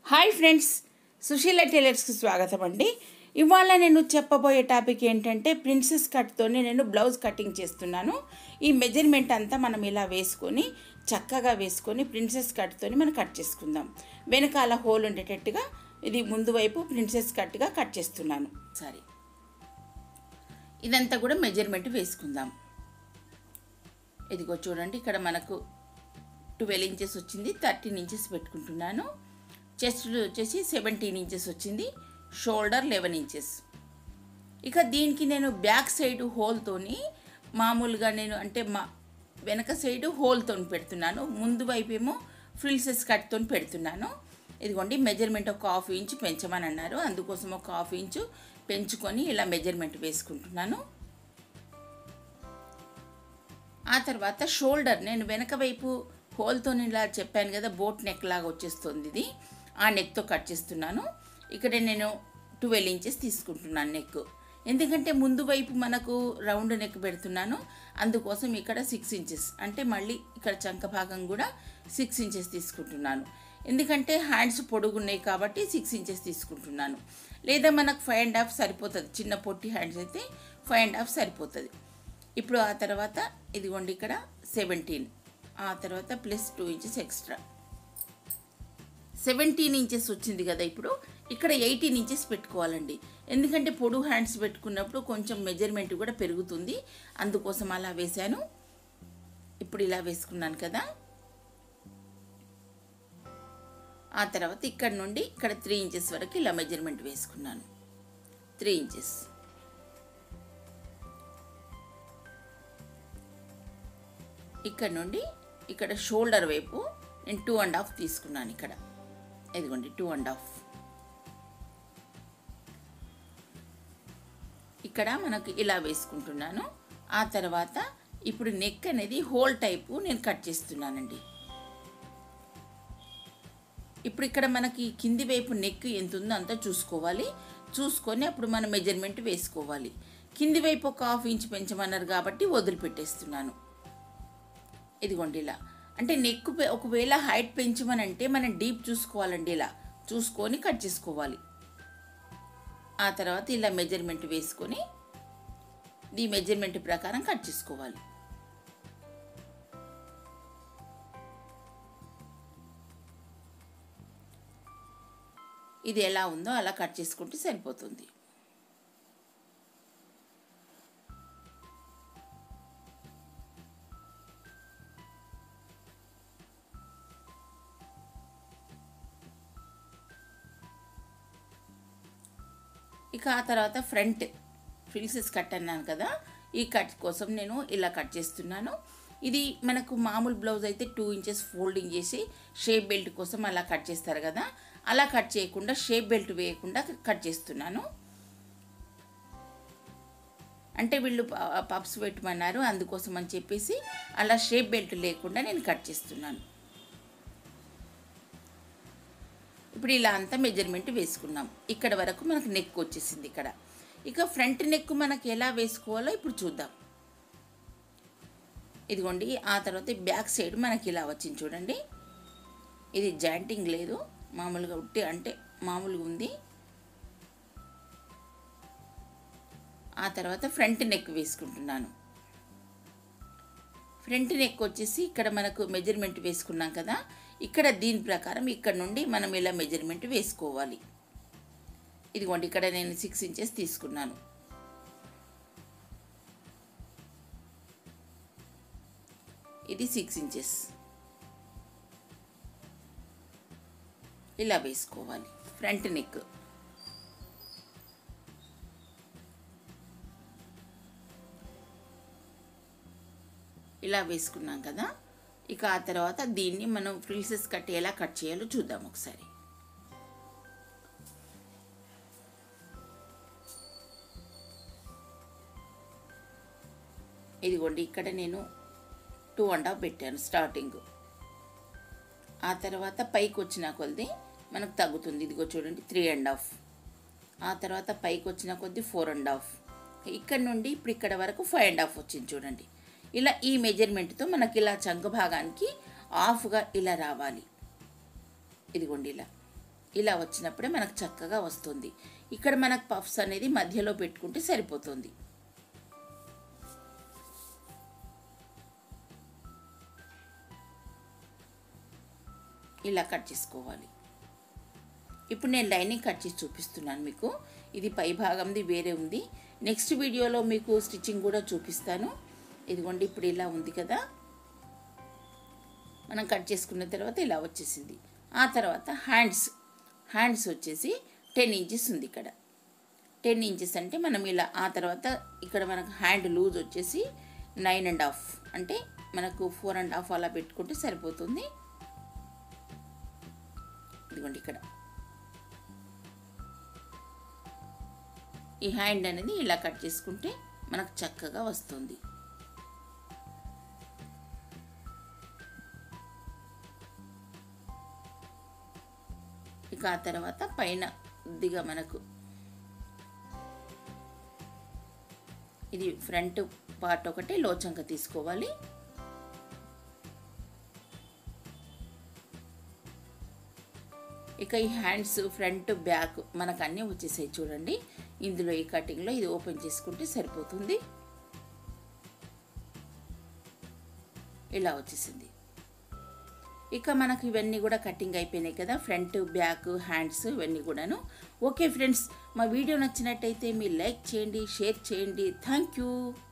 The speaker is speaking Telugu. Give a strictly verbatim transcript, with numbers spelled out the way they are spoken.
హాయ్ ఫ్రెండ్స్, సుశీల టైలర్స్కి స్వాగతం అండి. ఇవాళ నేను చెప్పబోయే టాపిక్ ఏంటంటే ప్రిన్సెస్ కట్తోనే నేను బ్లౌజ్ కటింగ్ చేస్తున్నాను. ఈ మెజర్మెంట్ అంతా మనం ఇలా వేసుకొని చక్కగా వేసుకొని ప్రిన్సెస్ కట్తోని మనం కట్ చేసుకుందాం. వెనకాల హోల్ ఉండేటట్టుగా ఇది ముందు వైపు ప్రిన్సెస్ కట్గా కట్ చేస్తున్నాను. సరే, ఇదంతా కూడా మెజర్మెంట్ వేసుకుందాం. ఇదిగో చూడండి, ఇక్కడ మనకు ట్వెల్వ్ ఇంచెస్ వచ్చింది, థర్టీన్ ఇంచెస్ పెట్టుకుంటున్నాను. చెస్ట్ వచ్చేసి సెవెంటీన్ ఇంచెస్ వచ్చింది, షోల్డర్ లెవెన్ ఇంచెస్. ఇక దీనికి నేను బ్యాక్ సైడ్ హోల్తోని మామూలుగా నేను అంటే మా వెనక సైడ్ హోల్తో పెడుతున్నాను, ముందు వైపు ఏమో ఫ్రిల్సెస్ కట్తో పెడుతున్నాను. ఇదిగోండి, మెజర్మెంట్ ఒక హాఫ్ ఇంచ్ పెంచమని అన్నారు, అందుకోసం ఒక హాఫ్ ఇంచు పెంచుకొని ఇలా మెజర్మెంట్ వేసుకుంటున్నాను. ఆ తర్వాత షోల్డర్ నేను వెనక వైపు హోల్తో ఇలా చెప్పాను కదా, బోట్ నెక్ లాగా వచ్చేస్తుంది, ఇది ఆ నెక్తో కట్ చేస్తున్నాను. ఇక్కడ నేను ట్వెల్వ్ ఇంచెస్ తీసుకుంటున్నాను నెక్, ఎందుకంటే ముందు వైపు మనకు రౌండ్ నెక్ పెడుతున్నాను, అందుకోసం ఇక్కడ సిక్స్ ఇంచెస్ అంటే మళ్ళీ ఇక్కడ చంక భాగం కూడా సిక్స్ ఇంచెస్ తీసుకుంటున్నాను. ఎందుకంటే హ్యాండ్స్ పొడుగున్నాయి కాబట్టి సిక్స్ ఇంచెస్ తీసుకుంటున్నాను. లేదా మనకు ఫైవ్ అండ్ హాఫ్ సరిపోతుంది, చిన్న పొట్టి హ్యాండ్స్ అయితే ఫైవ్ అండ్ హాఫ్ సరిపోతుంది. ఇప్పుడు ఆ తర్వాత ఇదిగోండి ఇక్కడ సెవెంటీన్, ఆ తర్వాత plus two inches extra, seventeen inches వచ్చింది కదా. ఇప్పుడు ఇక్కడ ఎయిటీన్ ఇంచెస్ పెట్టుకోవాలండి, ఎందుకంటే పొడుగు హ్యాండ్స్ పెట్టుకున్నప్పుడు కొంచెం మెజర్మెంట్ కూడా పెరుగుతుంది, అందుకోసం అలా వేశాను. ఇప్పుడు ఇలా వేసుకున్నాను కదా. ఆ తర్వాత ఇక్కడ నుండి ఇక్కడ త్రీ ఇంచెస్ వరకు ఇలా మెజర్మెంట్ వేసుకున్నాను, త్రీ ఇంచెస్. ఇక్కడ నుండి ఇక్కడ షోల్డర్ వైపు నేను టూ అండ్ హాఫ్ తీసుకున్నాను. ఇక్కడ ఇదిగోండి టూ అండ్ హాఫ్. ఇక్కడ మనకు ఇలా వేసుకుంటున్నాను. ఆ తర్వాత ఇప్పుడు నెక్ అనేది హోల్ టైపు నేను కట్ చేస్తున్నానండి. ఇప్పుడు ఇక్కడ మనకి కింది వైపు నెక్ ఎంత ఉందో అంతా చూసుకోవాలి, చూసుకొని అప్పుడు మనం మెజర్మెంట్ వేసుకోవాలి. కింది వైపు ఒక హాఫ్ ఇంచ్ పెంచమన్నారు కాబట్టి వదిలిపెట్టేస్తున్నాను. ఇదిగోండి ఇలా, అంటే నెక్ ఒకవేళ హైట్ పెంచమని అంటే మనం డీప్ చూసుకోవాలండి, ఇలా చూసుకొని కట్ చేసుకోవాలి. ఆ తర్వాత ఇలా మెజర్మెంట్ వేసుకొని ఈ మెజర్మెంట్ ప్రకారం కట్ చేసుకోవాలి. ఇది ఎలా ఉందో అలా కట్ చేసుకుంటే సరిపోతుంది. ఇక ఆ తర్వాత ఫ్రంట్ ఫ్రిల్సెస్ కట్ అన్నాను కదా, ఈ కట్ కోసం నేను ఇలా కట్ చేస్తున్నాను. ఇది మనకు మామూలు బ్లౌజ్ అయితే టూ ఇంచెస్ ఫోల్డింగ్ చేసి షేప్ బెల్ట్ కోసం అలా కట్ చేస్తారు కదా, అలా కట్ చేయకుండా షేప్ బెల్ట్ వేయకుండా కట్ చేస్తున్నాను. అంటే వీళ్ళు పప్స్ పెట్టమన్నారు, అందుకోసం అని చెప్పేసి అలా షేప్ బెల్ట్ లేకుండా నేను కట్ చేస్తున్నాను. ఇప్పుడు ఇలా అంతా మెజర్మెంట్ వేసుకున్నాం. ఇక్కడ వరకు మనకు నెక్ వచ్చేసింది ఇక్కడ. ఇక ఫ్రంట్ నెక్ మనకు ఎలా వేసుకోవాలో ఇప్పుడు చూద్దాం. ఇదిగోండి, ఆ తర్వాత బ్యాక్ సైడ్ మనకి ఇలా వచ్చింది చూడండి, ఇది జాయింటింగ్ లేదు, మామూలుగా ఉట్టి అంటే మామూలుగా ఉంది. ఆ తర్వాత ఫ్రంట్ నెక్ వేసుకుంటున్నాను. ఫ్రంట్ నెక్ వచ్చేసి ఇక్కడ మనకు మెజర్మెంట్ వేసుకున్నాం కదా, ఇక్కడ దీని ప్రకారం ఇక్కడ నుండి మనం ఇలా మెజర్మెంట్ వేసుకోవాలి. ఇదిగోండి, ఇక్కడ నేను సిక్స్ ఇంచెస్ తీసుకున్నాను. ఇది సిక్స్ ఇంచెస్ ఇలా వేసుకోవాలి ఫ్రంట్ నెక్. ఇలా వేసుకున్నాం కదా. ఇక ఆ తర్వాత దీన్ని మనం ఫ్రిల్సెస్ కట్ ఎలా కట్ చేయాలో చూద్దాం ఒకసారి. ఇదిగోండి, ఇక్కడ నేను టూ అండ్ హాఫ్ పెట్టాను స్టార్టింగ్. ఆ తర్వాత పైకి వచ్చిన కొద్ది మనకు తగ్గుతుంది, ఇదిగో చూడండి త్రీ అండ్ హాఫ్. ఆ తర్వాత పైకి వచ్చిన కొద్ది ఫోర్ అండ్ హాఫ్. ఇక్కడ నుండి ఇప్పుడు ఇక్కడ వరకు ఫైవ్ అండ్ హాఫ్ వచ్చింది చూడండి. ఇలా ఈ మెజర్మెంట్తో మనకి ఇలా చంక భాగానికి హాఫ్గా ఇలా రావాలి. ఇదిగోండి ఇలా ఇలా వచ్చినప్పుడే మనకు చక్కగా వస్తుంది. ఇక్కడ మనకు పఫ్స్ అనేది మధ్యలో పెట్టుకుంటే సరిపోతుంది. ఇలా కట్ చేసుకోవాలి. ఇప్పుడు నేను లైనింగ్ కట్ చేసి చూపిస్తున్నాను మీకు. ఇది పై భాగంది వేరే ఉంది. నెక్స్ట్ వీడియోలో మీకు స్టిచ్చింగ్ కూడా చూపిస్తాను. ఇదిగోండి ఇప్పుడు ఇలా ఉంది కదా, మనం కట్ చేసుకున్న తర్వాత ఇలా వచ్చేసింది. ఆ తర్వాత హ్యాండ్స్ హ్యాండ్స్ వచ్చేసి టెన్ ఇంచెస్ ఉంది. ఇక్కడ టెన్ ఇంచెస్ అంటే మనం ఇలా, ఆ తర్వాత ఇక్కడ మనకు హ్యాండ్ లూజ్ వచ్చేసి నైన్ అండ్ హాఫ్ అంటే మనకు ఫోర్ అండ్ హాఫ్ అలా పెట్టుకుంటే సరిపోతుంది. ఇదిగోండి ఇక్కడ ఈ హ్యాండ్ అనేది ఇలా కట్ చేసుకుంటే మనకు చక్కగా వస్తుంది. ఇక ఆ తర్వాత పైన కొద్దిగా మనకు ఇది ఫ్రంట్ పార్ట్ ఒకటి లోచంక తీసుకోవాలి. ఇక ఈ హ్యాండ్స్ ఫ్రంట్ బ్యాక్ మనకు అన్నీ వచ్చేసాయి చూడండి. ఇందులో ఈ కటింగ్లో ఇది ఓపెన్ చేసుకుంటే సరిపోతుంది. ఇలా వచ్చేసింది. ఇక మనకు ఇవన్నీ కూడా కటింగ్ అయిపోయినాయి కదా, ఫ్రంట్ బ్యాక్ హ్యాండ్స్ ఇవన్నీ కూడాను. ఓకే ఫ్రెండ్స్, మా వీడియో నచ్చినట్టయితే మీరు లైక్ చేయండి, షేర్ చేయండి. Thank you.